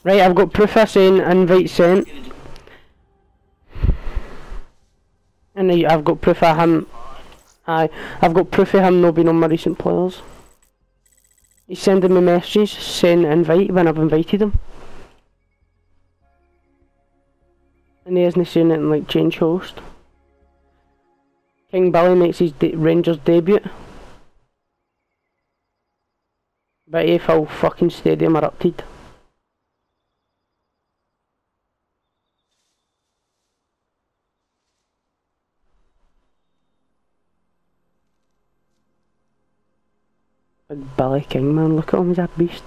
Right, I've got proof of saying invite sent. And I've got proof of him. Aye, I've got proof of him not being on my recent players. He's sending me messages saying invite when I've invited him. And he isn't saying it in like change host. King Billy makes his Rangers debut. But AFL fucking stadium erupted. Big Billy King, man, look at him, he's a beast.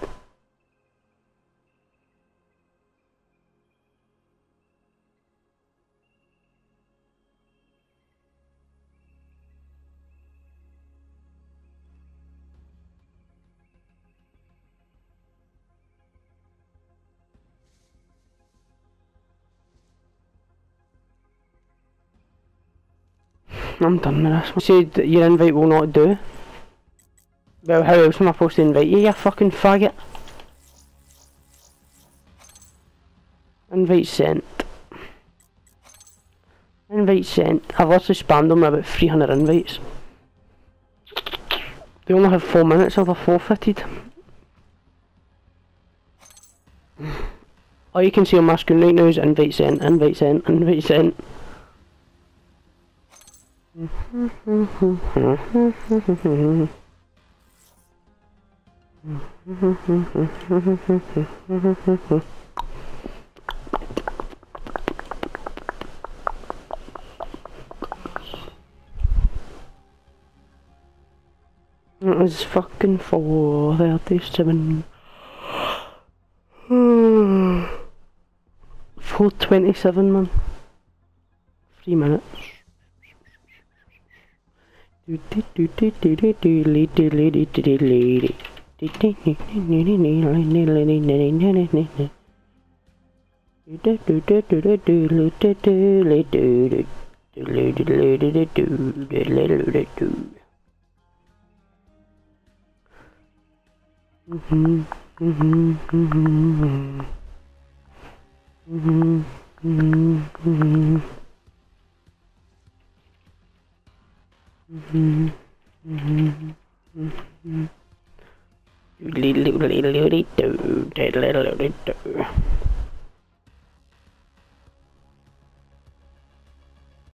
I'm done with this. Said that your invite will not do. Well, how else am I supposed to invite you, you fucking faggot? Invite sent. Invite sent. I've also spammed them about 300 invites. They only have 4 minutes, or they're forfeited. All you can see on my screen right now is invite sent, invite sent, invite sent. It was fucking 4:37. 4:27, man. 3 minutes.